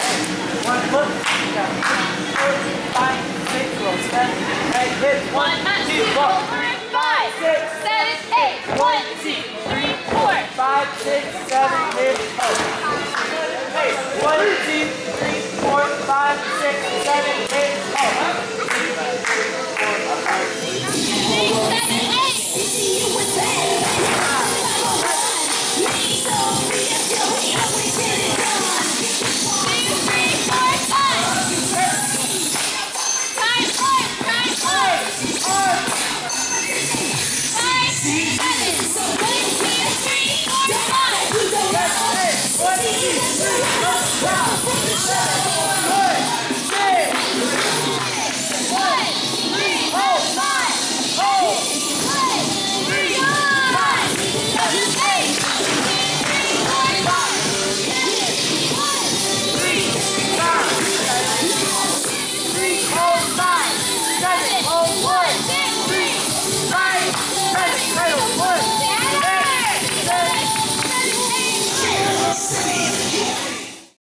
One foot, down, 4, 5, 6, roll, 7, 8, hit, 1, 2, 4, 5, 6, 7, 8, 1, 2, 3, 4, 5, 6, 7, 8, 1, 2, 3, 4, 5, 6, 7, 8,